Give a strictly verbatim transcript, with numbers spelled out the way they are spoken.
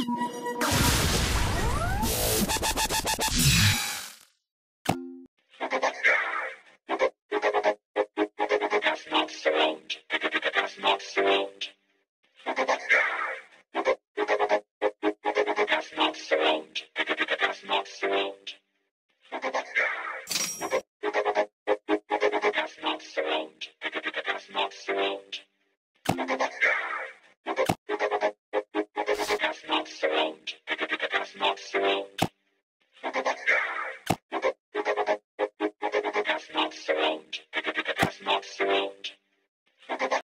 not surround. F not surround. F not surround. F not surround. F not surround. F not surround. F not surround.